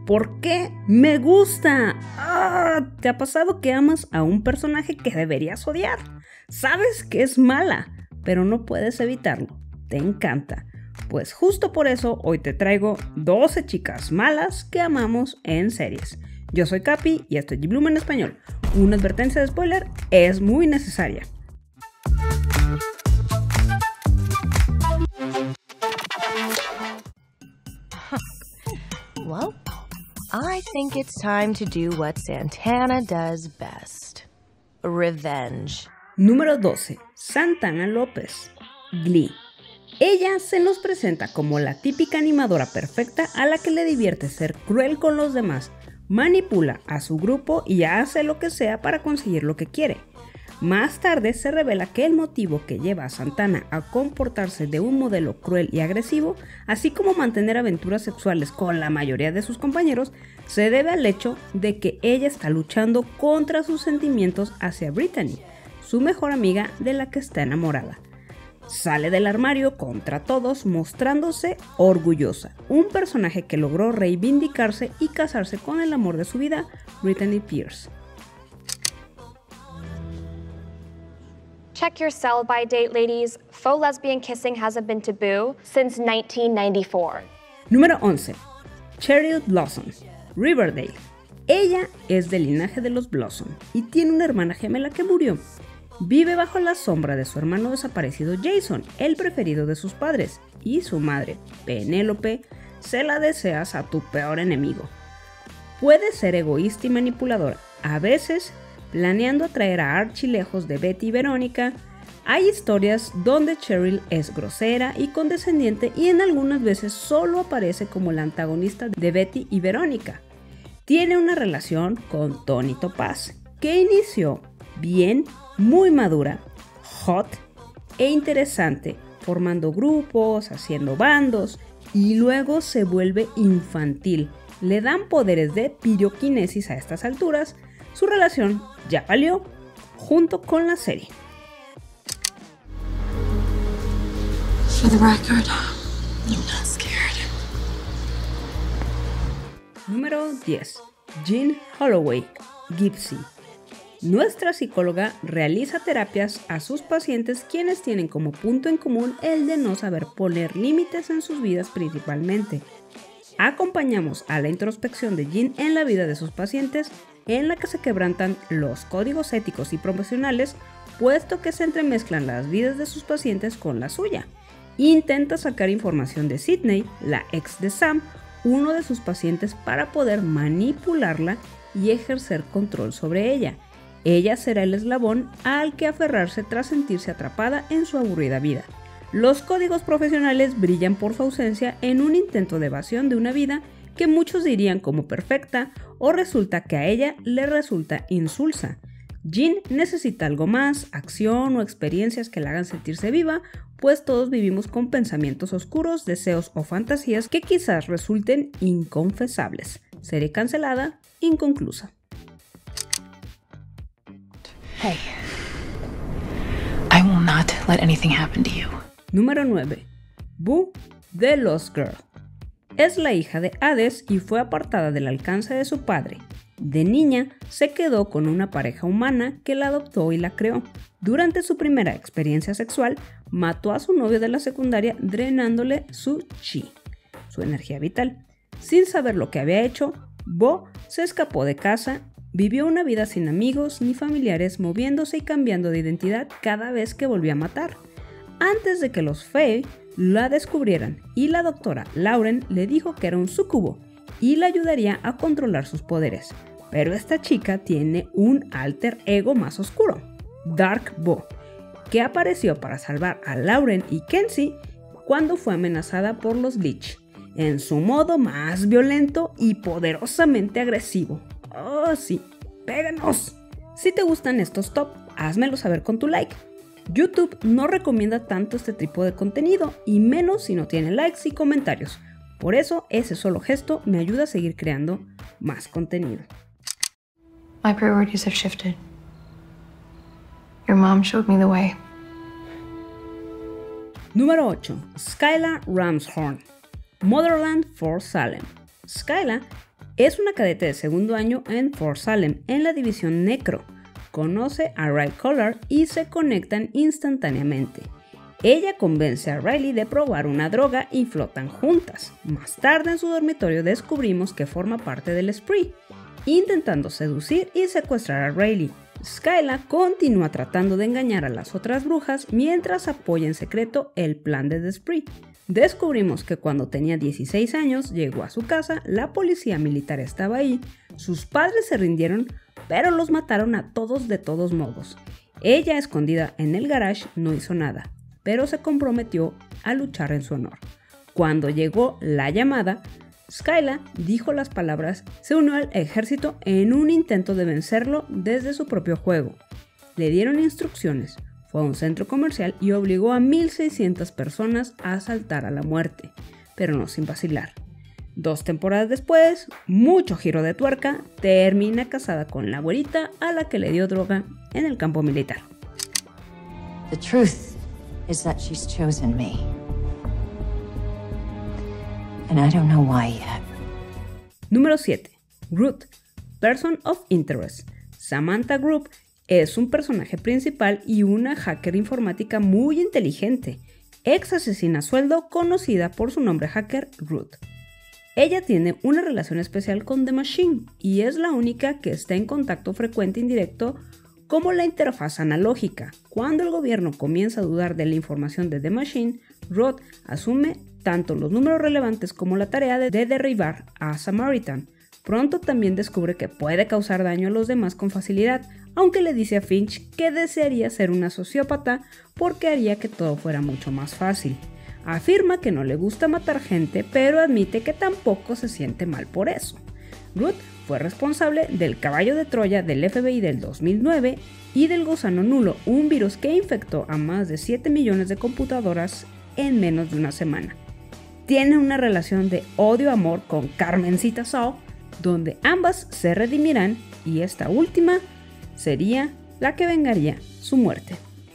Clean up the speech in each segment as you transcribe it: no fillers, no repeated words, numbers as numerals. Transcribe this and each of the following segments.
¿Por qué? ¡Me gusta! ¡Ah! ¿Te ha pasado que amas a un personaje que deberías odiar? Sabes que es mala, pero no puedes evitarlo. Te encanta. Pues justo por eso hoy te traigo 12 chicas malas que amamos en series. Yo soy Capi y esto es G-Bloom en español. Una advertencia de spoiler es muy necesaria. Well, I think it's time to do what Santana does best. Revenge. Número 12. Santana López. Glee. Ella se nos presenta como la típica animadora perfecta a la que le divierte ser cruel con los demás, manipula a su grupo y hace lo que sea para conseguir lo que quiere. Más tarde se revela que el motivo que lleva a Santana a comportarse de un modelo cruel y agresivo, así como mantener aventuras sexuales con la mayoría de sus compañeros, se debe al hecho de que ella está luchando contra sus sentimientos hacia Brittany, su mejor amiga de la que está enamorada. Sale del armario contra todos mostrándose orgullosa, un personaje que logró reivindicarse y casarse con el amor de su vida, Brittany Pierce. Check your sell-by date, ladies. Faux lesbian kissing hasn't been taboo since 1994. Número 11. Cheryl Blossom. Riverdale. Ella es del linaje de los Blossom y tiene una hermana gemela que murió. Vive bajo la sombra de su hermano desaparecido Jason, el preferido de sus padres, y su madre, Penélope, se la deseas a tu peor enemigo. Puede ser egoísta y manipuladora, a veces planeando atraer a Archie lejos de Betty y Verónica. Hay historias donde Cheryl es grosera y condescendiente y en algunas veces solo aparece como la antagonista de Betty y Verónica. Tiene una relación con Tony Topaz, que inició bien, muy madura, hot e interesante, formando grupos, haciendo bandos y luego se vuelve infantil. Le dan poderes de piroquinesis a estas alturas. Su relación ya valió junto con la serie. For the record, I'm not scared. Número 10. Jean Holloway, Gypsy. Nuestra psicóloga realiza terapias a sus pacientes quienes tienen como punto en común el de no saber poner límites en sus vidas principalmente. Acompañamos a la introspección de Jean en la vida de sus pacientes, en la que se quebrantan los códigos éticos y profesionales, puesto que se entremezclan las vidas de sus pacientes con la suya. Intenta sacar información de Sydney, la ex de Sam, uno de sus pacientes, para poder manipularla y ejercer control sobre ella. Ella será el eslabón al que aferrarse tras sentirse atrapada en su aburrida vida. Los códigos profesionales brillan por su ausencia en un intento de evasión de una vida que muchos dirían como perfecta, o resulta que a ella le resulta insulsa. Jean necesita algo más, acción o experiencias que la hagan sentirse viva, pues todos vivimos con pensamientos oscuros, deseos o fantasías que quizás resulten inconfesables. Serie cancelada, inconclusa. Hey, I will not let anything happen to you. Número 9. Boo, The Lost Girl. Es la hija de Hades y fue apartada del alcance de su padre. De niña, se quedó con una pareja humana que la adoptó y la creó. Durante su primera experiencia sexual, mató a su novio de la secundaria drenándole su chi, su energía vital. Sin saber lo que había hecho, Bo se escapó de casa, vivió una vida sin amigos ni familiares, moviéndose y cambiando de identidad cada vez que volvía a matar. Antes de que los Fae la descubrieran y la doctora Lauren le dijo que era un súcubo y la ayudaría a controlar sus poderes. Pero esta chica tiene un alter ego más oscuro, Dark Bo, que apareció para salvar a Lauren y Kenzie cuando fue amenazada por los Bleach, en su modo más violento y poderosamente agresivo. ¡Oh sí! ¡Péganos! Si te gustan estos top, házmelo saber con tu like. YouTube no recomienda tanto este tipo de contenido, y menos si no tiene likes y comentarios. Por eso, ese solo gesto me ayuda a seguir creando más contenido. My priorities have shifted. Your mom showed me the way. Número 8. Skylar Ramshorn. Motherland for Salem. Skylar Es una cadete de segundo año en Fort Salem, en la división Necro. Conoce a Riley Collard y se conectan instantáneamente. Ella convence a Riley de probar una droga y flotan juntas. Más tarde en su dormitorio descubrimos que forma parte del Spree, intentando seducir y secuestrar a Riley. Skyla continúa tratando de engañar a las otras brujas mientras apoya en secreto el plan de The Spree. Descubrimos que cuando tenía 16 años llegó a su casa, la policía militar estaba ahí, sus padres se rindieron, pero los mataron a todos de todos modos. Ella, escondida en el garage, no hizo nada, pero se comprometió a luchar en su honor. Cuando llegó la llamada, Skyla dijo las palabras, se unió al ejército en un intento de vencerlo desde su propio juego. Le dieron instrucciones, fue a un centro comercial y obligó a 1,600 personas a saltar a la muerte, pero no sin vacilar. 2 temporadas después, mucho giro de tuerca, termina casada con la güerita a la que le dio droga en el campo militar. The truth is that she's chosen me. And I don't know why yet. Número 7. Ruth, Person of Interest. Samantha Group es un personaje principal y una hacker informática muy inteligente, ex asesina a sueldo conocida por su nombre hacker Ruth. Ella tiene una relación especial con The Machine y es la única que está en contacto frecuente e indirecto como la interfaz analógica. Cuando el gobierno comienza a dudar de la información de The Machine, Ruth asume tanto los números relevantes como la tarea de derribar a Samaritan. Pronto también descubre que puede causar daño a los demás con facilidad, aunque le dice a Finch que desearía ser una sociópata porque haría que todo fuera mucho más fácil. Afirma que no le gusta matar gente, pero admite que tampoco se siente mal por eso. Ruth fue responsable del caballo de Troya del FBI del 2009 y del gusano nulo, un virus que infectó a más de 7 millones de computadoras en menos de una semana. Tiene una relación de odio-amor con Carmencita Saw, donde ambas se redimirán y esta última sería la que vengaría su muerte.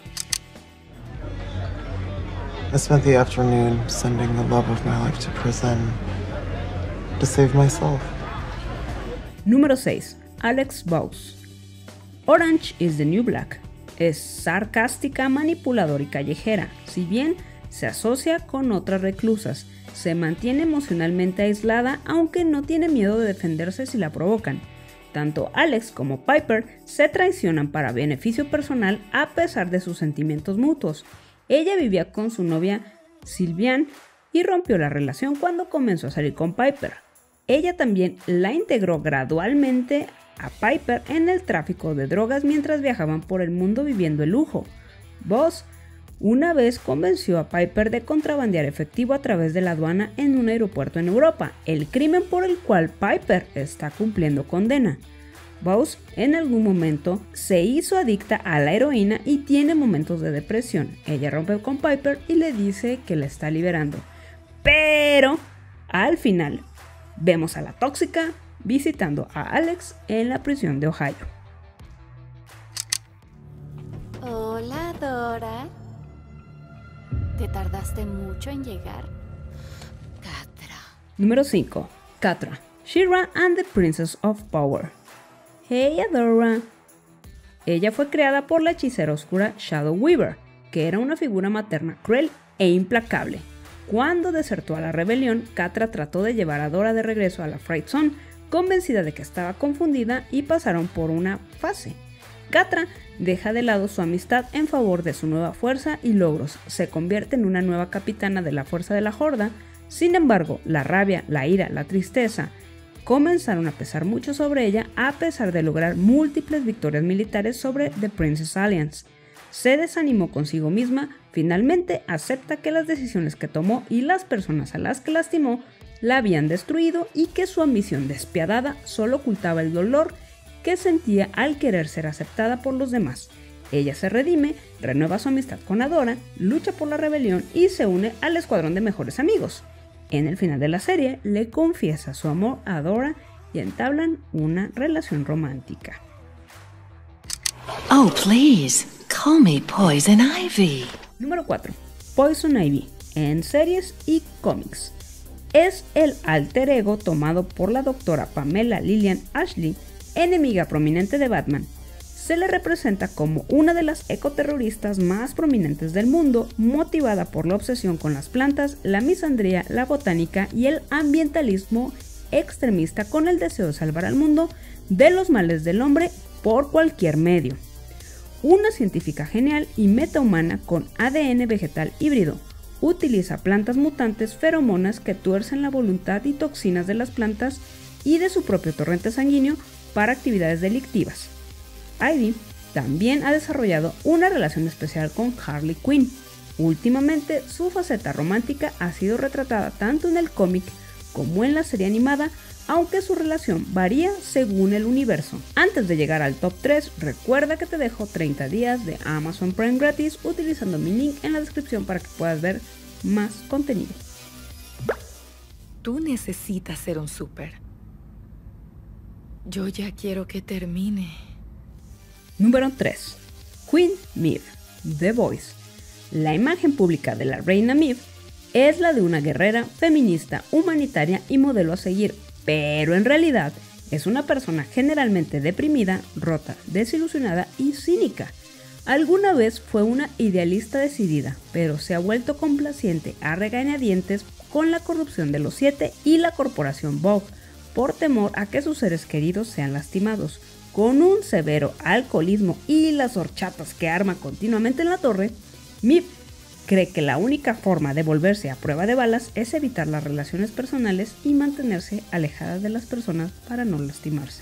I spent the afternoon sending the love of my life to prison to save myself. Número 6. Alex Bowes. Orange is the New Black. Es sarcástica, manipuladora y callejera. Si bien se asocia con otras reclusas, se mantiene emocionalmente aislada, aunque no tiene miedo de defenderse si la provocan. Tanto Alex como Piper se traicionan para beneficio personal a pesar de sus sentimientos mutuos. Ella vivía con su novia Sylviane y rompió la relación cuando comenzó a salir con Piper. Ella también la integró gradualmente a Piper en el tráfico de drogas mientras viajaban por el mundo viviendo el lujo. Boss una vez convenció a Piper de contrabandear efectivo a través de la aduana en un aeropuerto en Europa, el crimen por el cual Piper está cumpliendo condena. Boss en algún momento se hizo adicta a la heroína y tiene momentos de depresión. Ella rompe con Piper y le dice que la está liberando. Pero al final vemos a la tóxica visitando a Alex en la prisión de Ohio. Hola, Dora. ¿Te tardaste mucho en llegar? Catra. Número 5. Catra, She-Ra and the Princess of Power. Hey, Adora. Ella fue creada por la hechicera oscura Shadow Weaver, que era una figura materna cruel e implacable. Cuando desertó a la rebelión, Catra trató de llevar a Dora de regreso a la Fright Zone, convencida de que estaba confundida y pasaron por una fase. Catra deja de lado su amistad en favor de su nueva fuerza y logros, se convierte en una nueva capitana de la fuerza de la Horda. Sin embargo, la rabia, la ira, la tristeza comenzaron a pesar mucho sobre ella a pesar de lograr múltiples victorias militares sobre The Princess Alliance. Se desanimó consigo misma, finalmente acepta que las decisiones que tomó y las personas a las que lastimó la habían destruido y que su ambición despiadada solo ocultaba el dolor que sentía al querer ser aceptada por los demás. Ella se redime, renueva su amistad con Adora, lucha por la rebelión y se une al escuadrón de mejores amigos. En el final de la serie, le confiesa su amor a Adora y entablan una relación romántica. Oh, please, call me Poison Ivy. Número 4. Poison Ivy, en series y cómics. es el alter ego tomado por la doctora Pamela Lillian Ashley, enemiga prominente de Batman. Se le representa como una de las ecoterroristas más prominentes del mundo, motivada por la obsesión con las plantas, la misandría, la botánica y el ambientalismo extremista, con el deseo de salvar al mundo de los males del hombre por cualquier medio. Una científica genial y metahumana con ADN vegetal híbrido. Utiliza plantas mutantes feromonas que tuercen la voluntad y toxinas de las plantas y de su propio torrente sanguíneo para actividades delictivas. Ivy también ha desarrollado una relación especial con Harley Quinn. Últimamente, su faceta romántica ha sido retratada tanto en el cómic como en la serie animada, aunque su relación varía según el universo. Antes de llegar al top 3, recuerda que te dejo 30 días de Amazon Prime gratis utilizando mi link en la descripción para que puedas ver más contenido. Tú necesitas ser un súper. Yo ya quiero que termine. Número 3. Queen Maeve, The Voice. La imagen pública de la reina Maeve es la de una guerrera, feminista, humanitaria y modelo a seguir, pero en realidad es una persona generalmente deprimida, rota, desilusionada y cínica. Alguna vez fue una idealista decidida, pero se ha vuelto complaciente a regañadientes con la corrupción de los 7 y la corporación Vogue, por temor a que sus seres queridos sean lastimados. Con un severo alcoholismo y las horchatas que arma continuamente en la torre, Maeve cree que la única forma de volverse a prueba de balas es evitar las relaciones personales y mantenerse alejada de las personas para no lastimarse.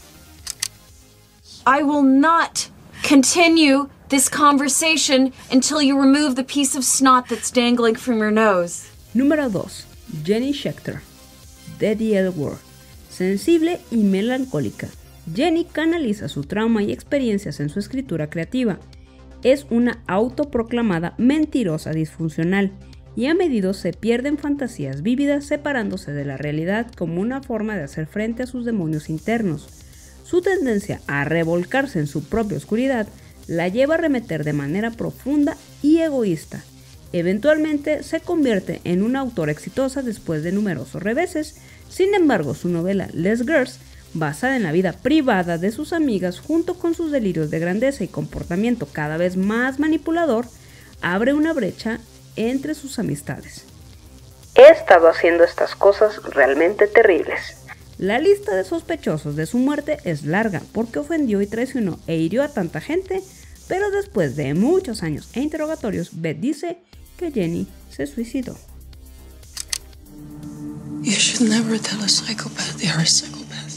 I will not continue this conversation until you remove the piece of snot that's dangling from your nose. Número 2. Jenny Schechter, The L Word. Sensible y melancólica, Jenny canaliza su trauma y experiencias en su escritura creativa. Es una autoproclamada mentirosa disfuncional y a menudo se pierde en fantasías vívidas, separándose de la realidad como una forma de hacer frente a sus demonios internos. Su tendencia a revolcarse en su propia oscuridad la lleva a arremeter de manera profunda y egoísta. Eventualmente se convierte en una autora exitosa después de numerosos reveses. Sin embargo, su novela Les Girls, basada en la vida privada de sus amigas junto con sus delirios de grandeza y comportamiento cada vez más manipulador, abre una brecha entre sus amistades. He estado haciendo estas cosas realmente terribles. La lista de sospechosos de su muerte es larga porque ofendió y traicionó e hirió a tanta gente, pero después de muchos años e interrogatorios, Beth dice que Jenny se suicidó. You should never tell a psychopath they are a psychopath.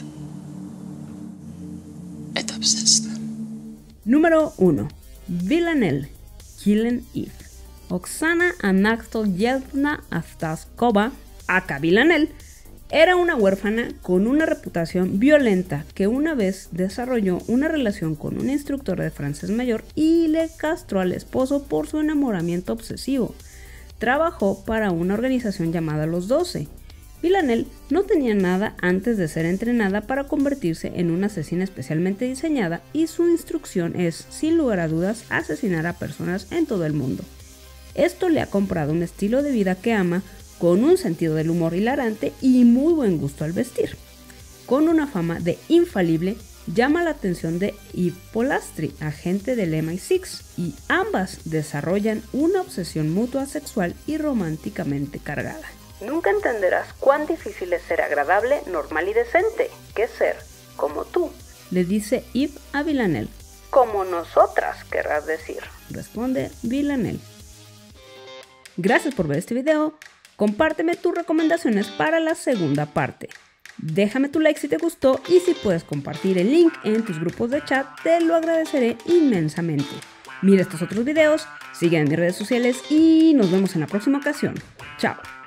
It upsets them. Número 1. Villanelle, Killing Eve. Oksana Anatolyevna Aftaskova, aka Villanelle, era una huérfana con una reputación violenta que una vez desarrolló una relación con un instructor de francés mayor y le castró al esposo por su enamoramiento obsesivo. Trabajó para una organización llamada Los 12. Villanelle no tenía nada antes de ser entrenada para convertirse en una asesina especialmente diseñada y su instrucción es, sin lugar a dudas, asesinar a personas en todo el mundo. Esto le ha comprado un estilo de vida que ama, con un sentido del humor hilarante y muy buen gusto al vestir. Con una fama de infalible, llama la atención de Eve Polastri, agente del MI6, y ambas desarrollan una obsesión mutua sexual y románticamente cargada. Nunca entenderás cuán difícil es ser agradable, normal y decente, que ser como tú, le dice Eve a Villanelle. Como nosotras, querrás decir, responde Villanelle. Gracias por ver este video. Compárteme tus recomendaciones para la segunda parte. Déjame tu like si te gustó y si puedes compartir el link en tus grupos de chat, te lo agradeceré inmensamente. Mira estos otros videos, sigue en mis redes sociales y nos vemos en la próxima ocasión. Chao.